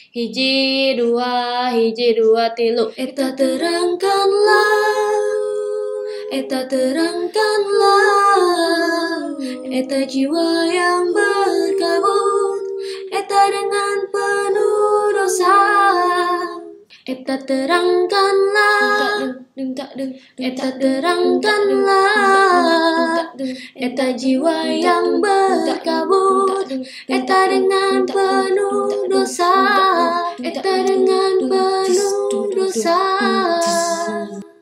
hiji dua tilu. Eta terangkanlah, eta jiwa yang berkabut, eta dengan penuh dosa. Eta terangkanlah, eta terangkanlah, eta jiwa yang berkabut, eta dengan penuh dosa, eta dengan penuh dosa.